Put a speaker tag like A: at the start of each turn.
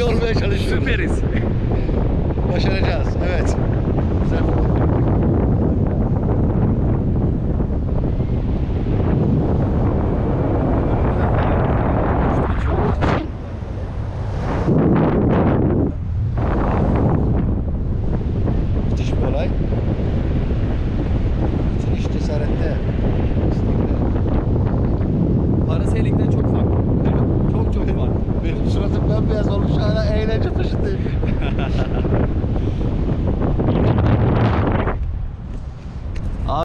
A: olmaya çalışıyoruz.
B: Süperiz.
A: Başaracağız. Evet. Güzel. Müthiş bir olay. Bitiriş cesarette. İstekte.
B: Parasailik'ten çok farklı. Çok farklı.
A: Benim suratım bembeyaz olmuş, hala eğlence peşindeyim.